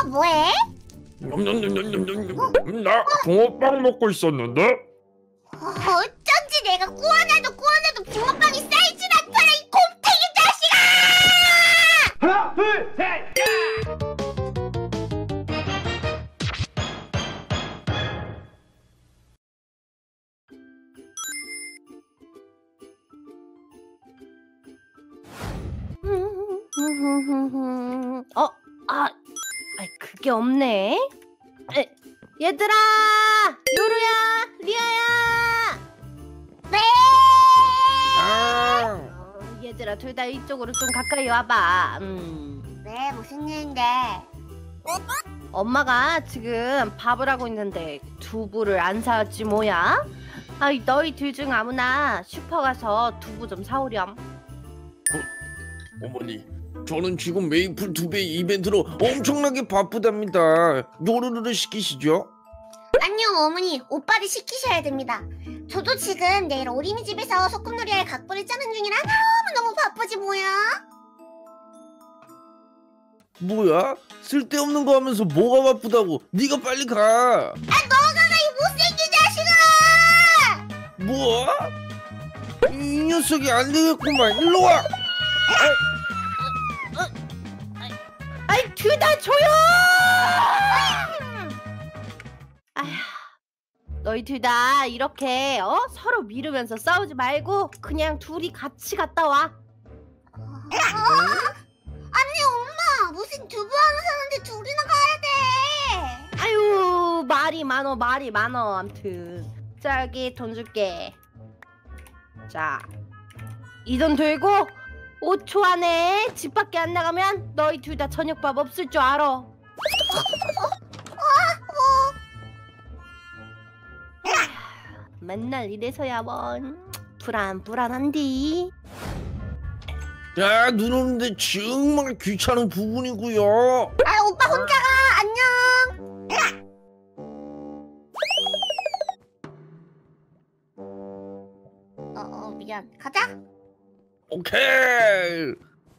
뭐해? 나 붕어빵 먹고 있었는데? 어쩐지 내가 구워놔도 붕어빵이 쌓이질 않더라, 이 곰탱이 자식아! 하나, 둘, 셋! 그게 없네. 얘들아! 요루야! 리아야! 네! 얘들아, 둘 다 이쪽으로 좀 가까이 와봐. 네, 무슨 일인데? 엄마가 지금 밥을 하고 있는데 두부를 안 사왔지 뭐야? 너희 둘 중 아무나 슈퍼 가서 두부 좀 사오렴. 어머니, 저는 지금 메이플 두 배 이벤트로 엄청나게 바쁘답니다. 요루루를 시키시죠? 아니요, 어머니, 오빠를 시키셔야 됩니다. 저도 지금 내일 어린이집에서 소꿉놀이할 각본을 짜는 중이라 너무너무 바쁘지 뭐야? 뭐야? 쓸데없는 거 하면서 뭐가 바쁘다고? 네가 빨리 가. 너가 가, 이 못생긴 자식아! 뭐? 이 녀석이 안 되겠구만. 일로 와. 둘 다 조용! 너희 둘 다 이렇게 서로 미루면서 싸우지 말고 그냥 둘이 같이 갔다 와. 아니, 엄마, 무슨 두부 하나 사는데 둘이나 가야 돼? 아유, 말이 많어. 암튼 저기 돈 줄게. 자, 이 돈 들고 5초 안에 집 밖에 안 나가면 너희 둘 다 저녁밥 없을 줄 알아. 맨날 이래서야 뭔 불안한디. 야, 눈 오는데 정말 귀찮은 부분이고요. 오빠 혼자 가, 안녕. 미안, 가자. 오케이.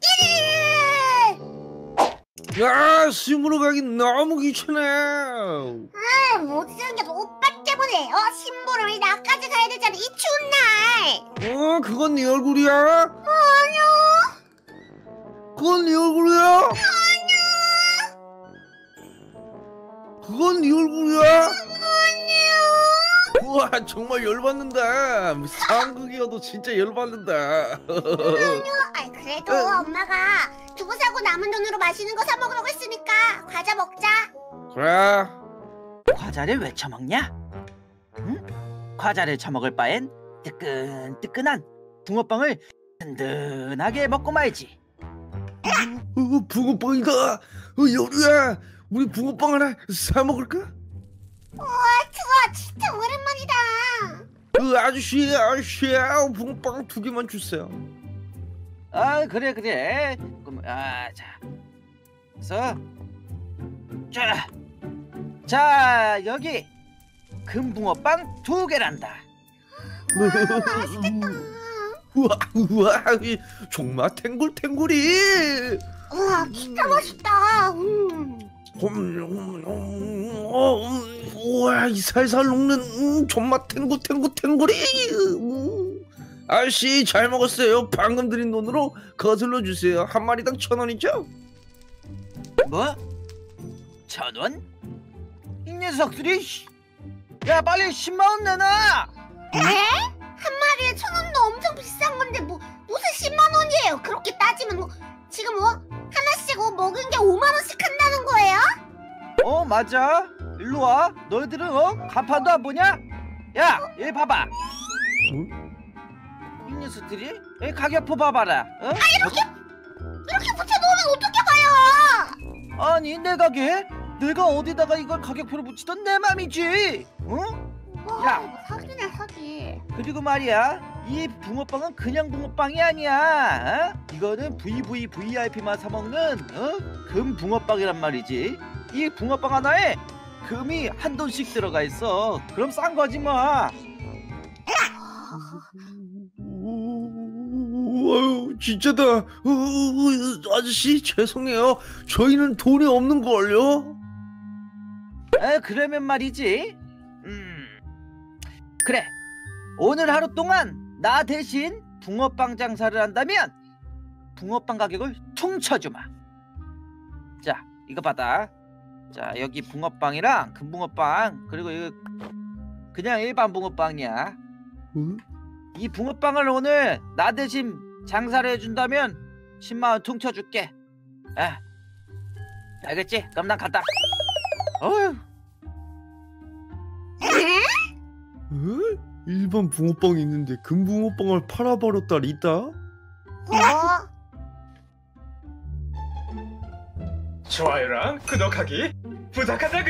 야, 심으러 가기 너무 귀찮아. 못생겨서 오빠 때문에 심부름이 나까지 가야 되잖아, 이 추운 날. 그건 네 얼굴이야? 아니요. 그건 네 얼굴이야? 그건 네 얼굴이야? 아니요. 우와, 정말 열받는다. 상극이어도 진짜 열받는다. 아니요. 그래도 엄마가 두부 사고 남은 돈으로 맛있는 거 사 먹으라고 했으니까 과자 먹자. 그래. 과자를 왜 처먹냐? 응? 과자를 처먹을 바엔 뜨끈뜨끈한 붕어빵을 든든하게 먹고 말지. 붕어빵이다. 여루야, 우리 붕어빵 하나 사 먹을까? 좋아, 진짜 오랜만이다. 아저씨, 붕어빵 2개만 주세요. 그래. 그럼 자, 그래서 자 여기 금붕어빵 2개란다. 맛있겠다. 우와, 정말 탱글탱글이. 우와, 진짜 맛있다. 우와, 이 살살 녹는 정말 탱글탱글이. 아저씨, 잘 먹었어요. 방금 드린 돈으로 거슬러 주세요. 한 마리당 1,000원이죠? 뭐? 1,000원? 이 녀석들이. 야, 빨리 10만원 내놔. 에? 한 마리에 1,000원도 엄청 비싼 건데 무슨 10만 원이에요? 그렇게 따지면 지금 하나씩 먹은 게 5만 원씩 한다는 거예요? 맞아. 일로 와. 너희들은 간판도 안 보냐? 야, 얘 봐봐. 이 녀석들이 가격표 봐봐라. 이렇게 붙여놓으면 어떻게 봐요? 아니, 내 가게? 내가 어디다가 이걸 가격표를 붙이던 내 맘이지. 야, 사기네, 사기. 그리고 말이야, 이 붕어빵은 그냥 붕어빵이 아니야. 이거는 VVVIP만 사먹는 금 붕어빵이란 말이지. 이 붕어빵 하나에 금이 한 돈씩 들어가 있어. 그럼 싼 거지 뭐. 아유, 진짜다. 아저씨, 죄송해요. 저희는 돈이 없는걸요. 그러면 말이지. 그래. 오늘 하루 동안 나 대신 붕어빵 장사를 한다면 붕어빵 가격을 퉁쳐주마. 자, 이거 받아. 자, 여기 붕어빵이랑 금붕어빵, 그리고 이거 그냥 일반 붕어빵이야. 응? 이 붕어빵을 오늘 나 대신 장사를 해준다면 10만 원 퉁쳐줄게. 알겠지? 그럼 난 간다. 어휴. 에? 일반 붕어빵이 있는데 금붕어빵을 팔아버렸다 리다? 좋아요랑 구독하기 부탁한다구.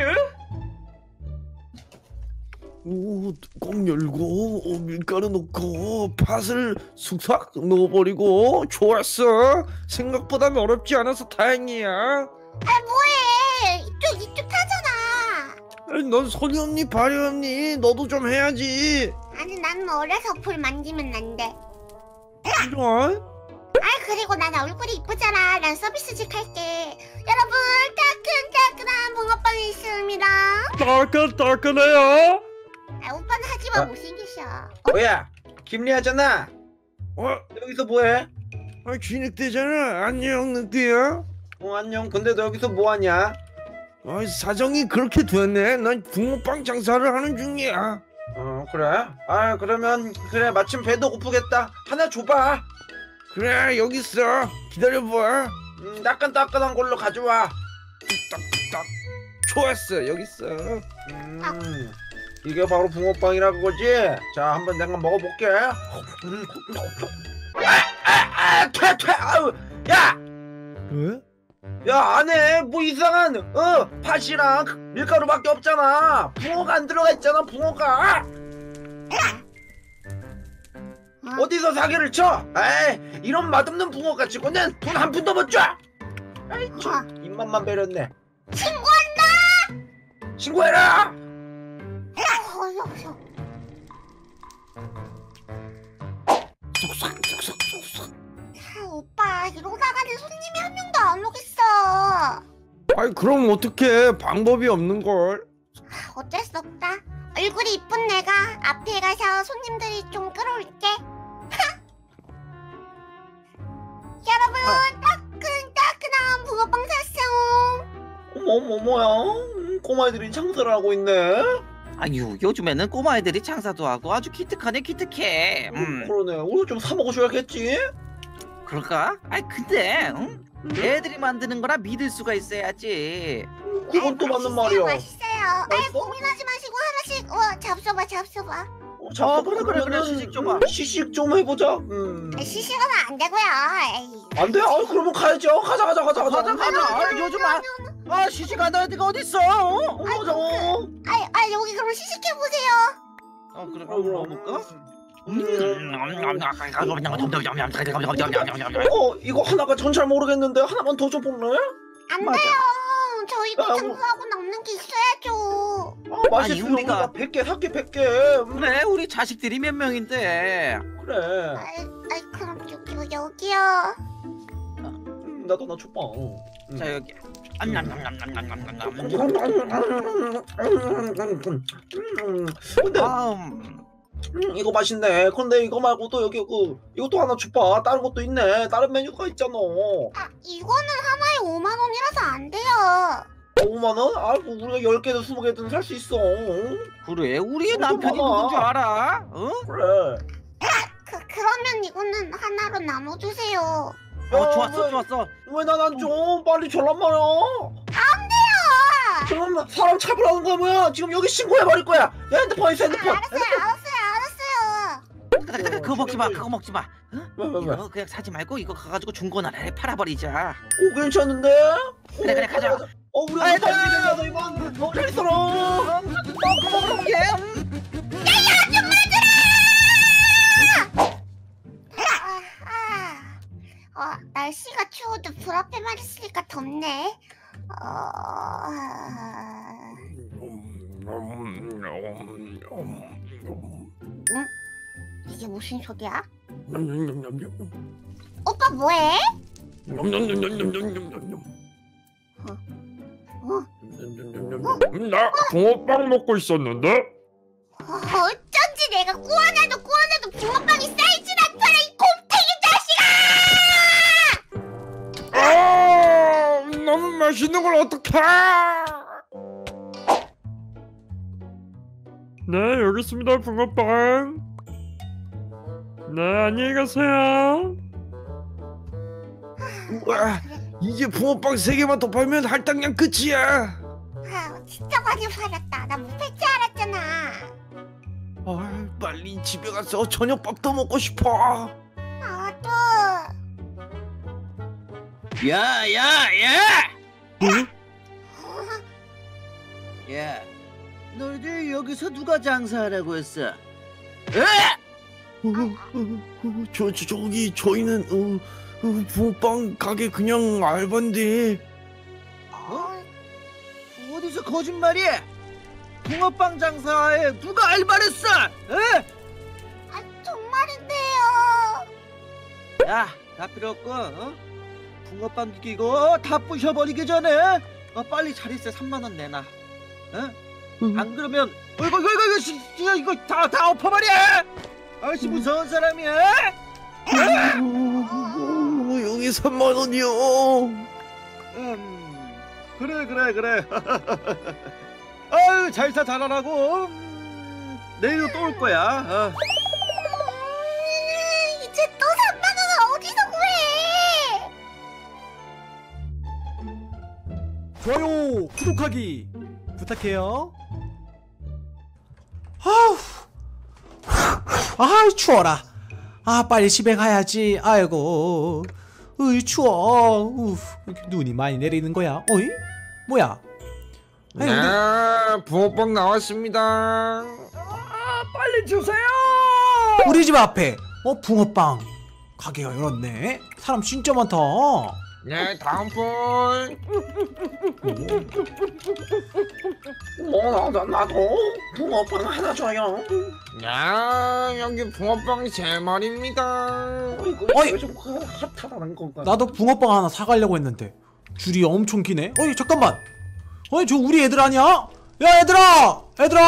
오, 뚜껑 열고 밀가루 넣고 팥을 쑥싹 넣어버리고 좋았어. 생각보다 어렵지 않아서 다행이야. 뭐해? 이쪽 타잖아. 아니, 넌 손이 없니 발이 없니? 너도 좀 해야지. 아니 난 어려서 불 만지면 안 돼. 이런? 그리고 난 얼굴이 이쁘잖아. 난 서비스직 할게. 여러분 따끈따끈한 붕어빵이 있습니다. 따끈따끈해요. 오빠는 하지만 못생겼어. 뭐야? 김리아잖아. 여기서 뭐해? 쥐늑대잖아. 안녕 늑대야. 안녕. 근데 너 여기서 뭐하냐? 사정이 그렇게 됐네. 난 붕어빵 장사를 하는 중이야. 그래? 그러면 그래. 마침 배도 고프겠다. 하나 줘봐. 그래, 여기 있어. 기다려봐. 따끈따끈한 걸로 가져와. 딱 좋았어. 여기 있어. 이게 바로 붕어빵이라 그거지? 자, 한번 내가 먹어볼게. 아우, 야! 왜? 야, 안에 뭐 이상한 팥이랑 밀가루밖에 없잖아. 붕어가 안 들어가 있잖아. 붕어가 어디서 사기를 쳐? 에이, 이런 맛없는 붕어 가지고는 돈 한 푼도 못 줘. 에이, 참, 입맛만 배렸네. 신고한다. 신고해라. 어서. 오빠 이러다가는 손님이 한 명도 안 오겠어. 그럼 어떡해. 방법이 없는걸. 어쩔 수 없다. 얼굴이 이쁜 내가 앞에 가서 손님들이 좀 끌어올게. 여러분 따끈따끈한 붕어빵 샀어. 뭐야? 꼬마애들이 장사를 하고 있네. 아유, 요즘에는 꼬마애들이 장사도 하고 아주 기특하네, 기특해. 그러네. 우리 좀 사 먹어줘야겠지. 그럴까? 근데 애들이 만드는 거라 믿을 수가 있어야지. 그건 또 맞는 말이야. 맛있어요. 맛있어? 고민하지 마시고 하나씩 잡숴봐. 그래, 시식 좀 와. 시식 좀 해보자. 시식은 안 되고요. 에이. 안 돼? 그러면 가야죠. 가자. 요즘 시식 안 하는 데가 어딨어? 가자. 여기 그럼 시식해 보세요. 그래, 먹어볼까? 이거 하나가 전 잘 모르겠는데 하나만 더 줘볼래? 안 맞아. 돼요. 저희도 야, 장사하고 남는 게 있어야죠. 맛있으면 우리가 100개 살게 100개. 그래, 우리 자식들이 몇 명인데. 그래. 그럼 여기요. 나도 하나 줘봐. 자, 여기. 근데 이거 맛있네. 근데 이거 말고도 여기 이것도 하나 줘봐. 다른 것도 있네. 다른 메뉴가 있잖아. 이거는 하나에 5만 원이라서 안 돼요. 5만 원? 우리가 10개든 20개든 살 수 있어. 그래, 우리 좀 남편이 많아. 누군 줄 알아? 그래. 그러면 이거는 하나로 나눠주세요. 좋았어. 왜 난 안 줘? 빨리 줘란 말이야. 안 돼요. 그럼 사람 차별하는 거야 뭐야? 지금 여기 신고해버릴 거야. 야, 핸드폰 있어, 핸드폰. 알았어요. 그거 먹지 마, 그거 먹지 마. 왜? 이거 그냥 사지 말고 이거 가가지고 중고나라에 팔아버리자. 오, 괜찮은데? 그래, 가자. 우리 아이 다 이만. 잘 있어라. 먹으러 올게. 날씨가 추워도 불 앞에만 있으니까 덥네. 이게 무슨 소리야? 오빠 뭐해? 나 붕어빵 먹고 있었는데? 어쩐지 내가 구워놔도 붕어빵이 쌓이질 않더라 이 곰탱이 자식아! 아, 너무 맛있는 걸 어떡해? 네, 여기 있습니다, 붕어빵. 네, 안녕히 가세요. 우와, 이제 붕어빵 3개만 더 팔면 할당량 끝이야. 아, 진짜 많이 팔았다. 나 못 팔 줄 알았잖아. 아, 빨리 집에 가서 저녁밥도 먹고 싶어. 나도. 야! 야, 너희들 여기서 누가 장사하라고 했어? 저희는 붕어빵 가게 그냥 알바인데. 어디서 거짓말이야? 붕어빵 장사에 누가 알바를 했어? 아, 정말인데요. 야, 다 필요 없고, 붕어빵 기계 이거 다 부셔버리기 전에 빨리 자릿세 3만 원 내놔. 안 그러면 이거 다 엎어버려! 아저씨 무서운 사람이야? 여기 3만 원이요. 그래. 아유, 잘사 잘하라고. 내일도 또 올 거야. 이제 또 3만 원을 어디서 구해? 좋아요, 구독하기 부탁해요. 아우, 아 추워라. 아 빨리 집에 가야지. 아이고, 으이 추워. 이렇게 눈이 많이 내리는 거야. 어이? 뭐야? 아니, 네, 붕어빵 나왔습니다. 빨리 주세요. 우리 집 앞에 붕어빵 가게가 열었네. 사람 진짜 많다. 네, 다음 분. 나도 붕어빵 하나 줘요. 야, 여기 붕어빵 3마리입니다. 어이. 이거 좀 핫하다는 건가? 나도 붕어빵 하나 사가려고 했는데 줄이 엄청 기네. 어이 잠깐만. 어이 저 우리 애들 아니야? 야 얘들아!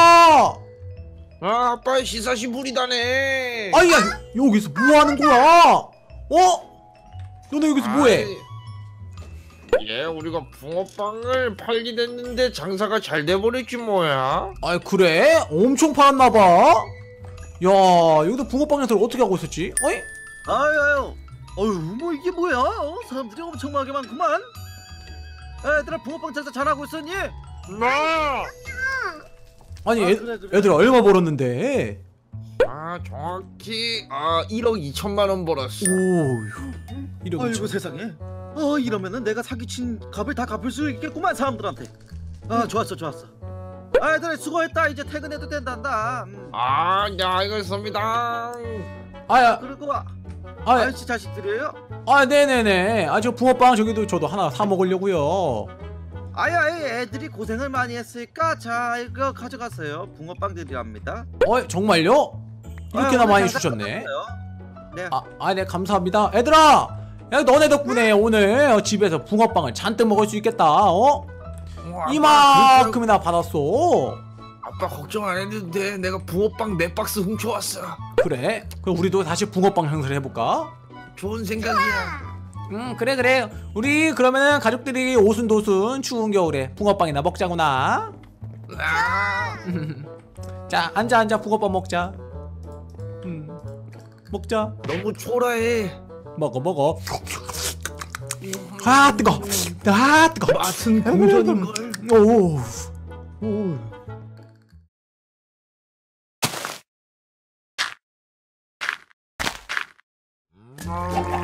아, 아빠의 시사시 부리다네. 아야 여기서 뭐 하는 거야? 너네 여기서 뭐해? 예, 우리가 붕어빵을 팔게 됐는데 장사가 잘 돼버렸지 뭐야. 아이 그래? 엄청 팔았나봐. 야 여기다 붕어빵 장사를 어떻게 하고 있었지? 어이? 아유, 뭐 이게 뭐야? 사람들이 엄청 많게 많구만. 얘들아, 붕어빵 장사 잘하고 있었니? 네. 아니 그래. 애들 얼마 벌었는데? 아, 정확히 1억 2천만 원 벌었어. 오 이러고 아이고 세상에. 이러면은 내가 사기친 값을 다 갚을 수 있겠구만 사람들한테. 좋았어. 얘들아 수고했다. 이제 퇴근해도 된단다. 아, 네, 알겠습니다. 아야 그리고 아야 아저씨 자식들이에요? 네네네. 저 붕어빵 저도 하나 사 먹으려고요. 애들이 고생을 많이 했으니까 자 이거 가져가세요. 붕어빵들이랍니다. 정말요? 이렇게나 오늘 많이 장사 주셨네. 끝났어요. 네. 네 감사합니다. 얘들아, 야 너네 덕분에 오늘 집에서 붕어빵을 잔뜩 먹을 수 있겠다. 이만큼이나 받았어. 아빠 걱정 안 해도 돼. 내가 붕어빵 4박스 훔쳐왔어. 그래? 그럼 우리도 다시 붕어빵 행사를 해볼까? 좋은 생각이야. 그래. 우리 그러면은 가족들이 오순도순 추운 겨울에 붕어빵이나 먹자구나. 자 앉아 붕어빵 먹자. 먹자. 너무 초라해. 먹어. 뜨거. 맛은 공전인걸. 오.